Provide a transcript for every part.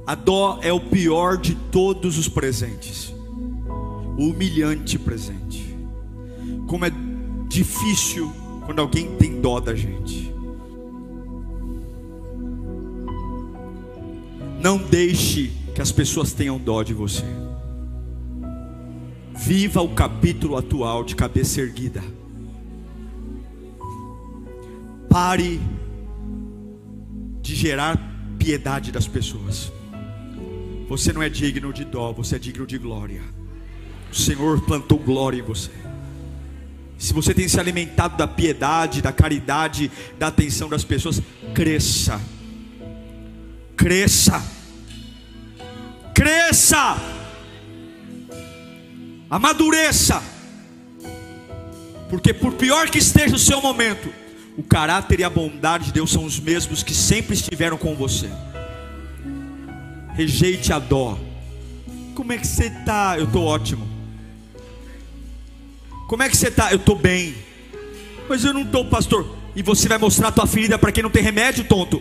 A dó é o pior de todos os presentes, o humilhante presente. Como é difícil quando alguém tem dó da gente. Não deixe que as pessoas tenham dó de você. Viva o capítulo atual de cabeça erguida. Pare de gerar piedade das pessoas. Você não é digno de dó, você é digno de glória. O Senhor plantou glória em você. Se você tem se alimentado da piedade, da caridade, da atenção das pessoas, cresça. Cresça. Cresça. Amadureça. Porque por pior que esteja o seu momento, o caráter e a bondade de Deus são os mesmos que sempre estiveram com você. Rejeite a dó. Como é que você está? Eu estou ótimo. Como é que você está? Eu estou bem. Mas eu não estou, pastor. E você vai mostrar a tua ferida para quem não tem remédio, tonto?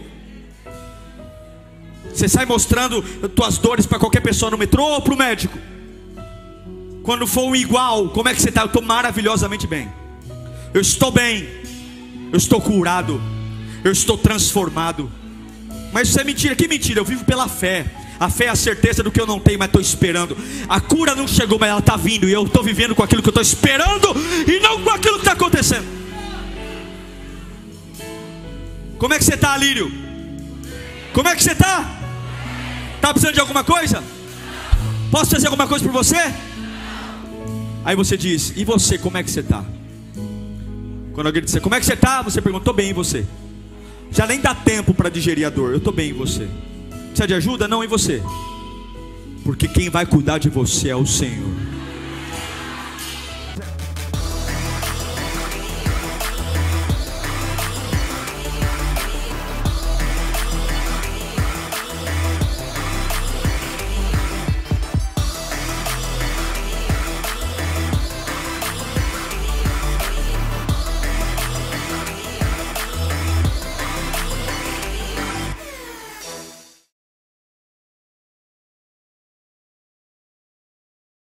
Você sai mostrando tuas dores para qualquer pessoa no metrô ou para o médico? Quando for um igual, como é que você está? Eu estou maravilhosamente bem. Eu estou bem. Eu estou curado. Eu estou transformado. Mas isso é mentira. Que mentira? Eu vivo pela fé. A fé é a certeza do que eu não tenho, mas estou esperando. A cura não chegou, mas ela está vindo. E eu estou vivendo com aquilo que eu estou esperando, e não com aquilo que está acontecendo. Como é que você está, Lírio? Como é que você está? Está precisando de alguma coisa? Posso fazer alguma coisa por você? Aí você diz, e você, como é que você está? Quando alguém disser, como é que você está? Você pergunta, estou bem, e você? Já nem dá tempo para digerir a dor. Eu estou bem, e você? Precisa de ajuda? Não, e você? Porque quem vai cuidar de você é o Senhor.